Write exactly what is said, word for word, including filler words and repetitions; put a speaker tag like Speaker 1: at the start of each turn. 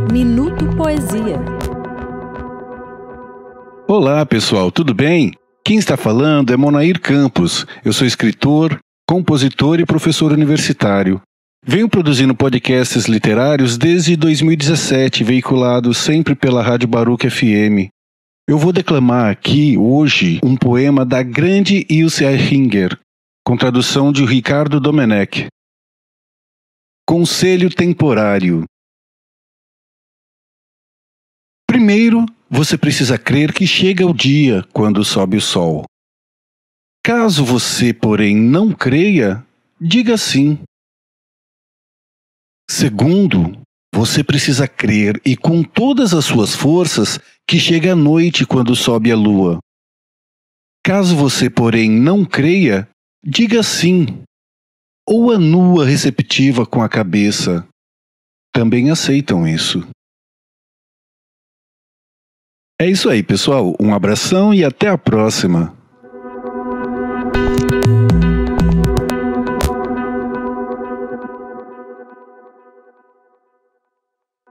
Speaker 1: Minuto Poesia.
Speaker 2: Olá pessoal, tudo bem? Quem está falando é Monair Campos. Eu sou escritor, compositor e professor universitário. Venho produzindo podcasts literários desde dois mil e dezessete, veiculados sempre pela Rádio Baruch F M. Eu vou declamar aqui, hoje, um poema da grande Ilse Aichinger, com tradução de Ricardo Domenech. Conselho temporário. Primeiro, você precisa crer que chega o dia quando sobe o sol. Caso você, porém, não creia, diga sim. Segundo, você precisa crer e com todas as suas forças que chega a noite quando sobe a lua. Caso você, porém, não creia, diga sim. Ou anua receptiva com a cabeça. Também aceitam isso. É isso aí, pessoal. Um abração e até a próxima.